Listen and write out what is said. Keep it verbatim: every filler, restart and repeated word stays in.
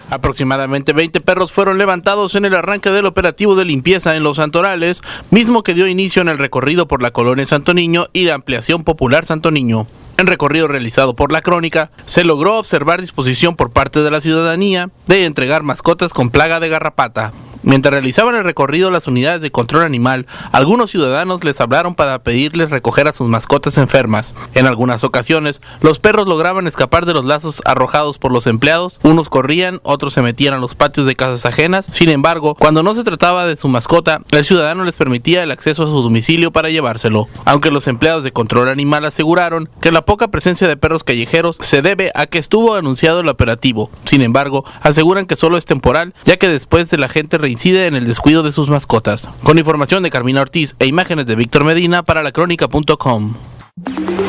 Aproximadamente veinte perros fueron levantados en el arranque del operativo de limpieza en Los Santorales, mismo que dio inicio en el recorrido por la colonia Santo Niño y la ampliación popular Santo Niño. En recorrido realizado por La Crónica, se logró observar disposición por parte de la ciudadanía de entregar mascotas con plaga de garrapata. Mientras realizaban el recorrido las unidades de control animal, algunos ciudadanos les hablaron para pedirles recoger a sus mascotas enfermas. En algunas ocasiones, los perros lograban escapar de los lazos arrojados por los empleados, unos corrían, otros se metían a los patios de casas ajenas. Sin embargo, cuando no se trataba de su mascota, el ciudadano les permitía el acceso a su domicilio para llevárselo. Aunque los empleados de control animal aseguraron que la poca presencia de perros callejeros se debe a que estuvo anunciado el operativo. Sin embargo, aseguran que solo es temporal, ya que después de la gente reincide en el descuido de sus mascotas. Con información de Carmina Ortiz e imágenes de Víctor Medina para la crónica punto com.